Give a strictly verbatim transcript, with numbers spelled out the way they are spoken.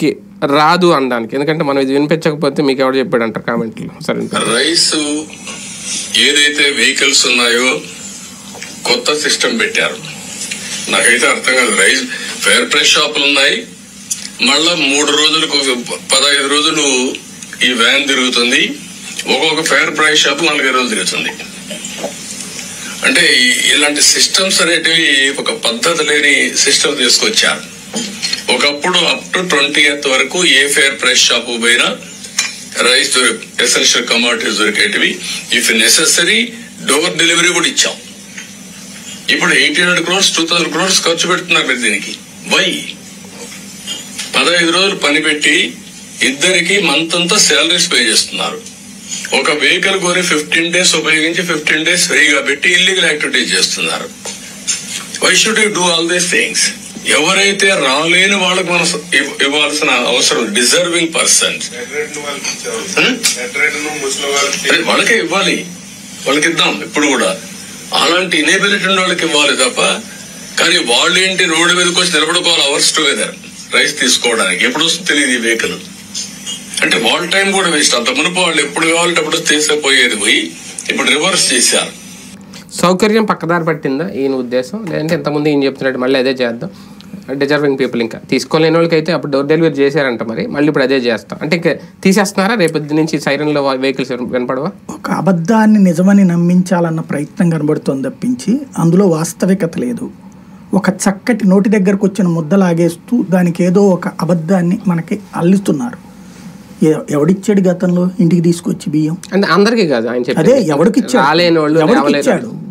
Okay రాదు అనడానికి, ఎందుకంటే మనం ఇది వినిపించకపోతే మీకు ఎవరు చెప్పాడు అంటారు కామెంట్లో. సరే, రైస్ ఏదైతే వెహికల్స్ ఉన్నాయో కొత్త సిస్టమ్ పెట్టారు, నాకైతే అర్థం కాదు. రైస్ ఫేర్ ప్రైస్ షాపులు ఉన్నాయి, మళ్ళా మూడు రోజులకు పదహైదు రోజులు ఈ వ్యాన్ తిరుగుతుంది, ఒక్కొక్క ఫేర్ ప్రైస్ షాప్ నాలుగైదు రోజులు తిరుగుతుంది. అంటే ఇలాంటి సిస్టమ్స్ అనేటివి ఒక పద్ధతి లేని సిస్టమ్ తీసుకొచ్చారు. ఒకప్పుడు అప్ టు ట్వంటీ ఎయిత్ వరకు ఏ ఫేర్ ప్రైస్ షాప్ పోయినా రైస్ ఎసెన్షియల్ కమోడిటీస్ దొరికేటివి. ఇఫ్ నెసెసరీ డోర్ డెలివరీ కూడా ఇచ్చాం. ఇప్పుడు eighteen hundred crores two thousand crores ఖర్చు పెడుతున్నారు దీనికి. వై? పదహైదు రోజులు పని పెట్టి ఇద్దరికి మంత్ అంతా శాలరీస్ పే చేస్తున్నారు. ఒక వెహికల్ కొని ఫిఫ్టీన్ డేస్ ఉపయోగించి ఫిఫ్టీన్ డేస్ ఫ్రీగా పెట్టి ఇల్లీగల్ యాక్టివిటీస్ చేస్తున్నారు. Why should you do all these things? ఎవరైతే రాలేని వాళ్ళకు మనం ఇవ్వాల్సిన అవసరం, డిజర్వింగ్ పర్సన్స్ వాళ్ళకే ఇవ్వాలి, వాళ్ళకి ఇద్దాం ఇప్పుడు కూడా. అలాంటి ఇనేబిలిటీ ఉన్న వాళ్ళకి ఇవ్వాలి తప్ప, కానీ వాళ్ళు ఏంటి రోడ్డు మీదకి వచ్చి నిలబడుకోవాలి అవర్స్ టుగెదర్ రైస్ తీసుకోవడానికి. ఎప్పుడు వస్తుంది తెలియదు ఈ వెహికల్. అంటే వాళ్ళ టైం కూడా వేస్ట్. అంత మునుపు వాళ్ళు ఎప్పుడు కావాలంటే అప్పుడు తీసుకుపోయేది పోయి ఇప్పుడు రివర్స్ చేశారు. సౌకర్యం పక్కదారి పట్టిందా ఈయన ఉద్దేశం? లేదంటే ఇంతకుముందు ఈయన చెప్తున్నట్టు మళ్ళీ అదే చేద్దాం, డిజర్వింగ్ పీపుల్ ఇంకా తీసుకోలేని వాళ్ళకి అయితే అప్పుడు డోర్ డెలివరీ చేశారంట, మరి మళ్ళీ ఇప్పుడు అదే చేస్తాం అంటే ఇంకా తీసేస్తున్నారా? రేపు నుంచి సైరన్లో వెహికల్స్ వినపడవా? ఒక అబద్ధాన్ని నిజమని నమ్మించాలన్న ప్రయత్నం కనబడుతుంది తప్పించి అందులో వాస్తవికత లేదు. ఒక చక్కటి నోటి దగ్గరకు వచ్చిన ముద్ద లాగేస్తూ దానికి ఏదో ఒక అబద్ధాన్ని మనకి అల్లుతున్నారు. ఎవడిచ్చాడు గతంలో ఇంటికి తీసుకొచ్చి బియ్యం? అంటే అందరికీ కాదు ఆయన చెప్పి, అదే ఎవడికిచ్చాడు? రాలేని వాళ్ళు ఎవరికిచ్చాడు?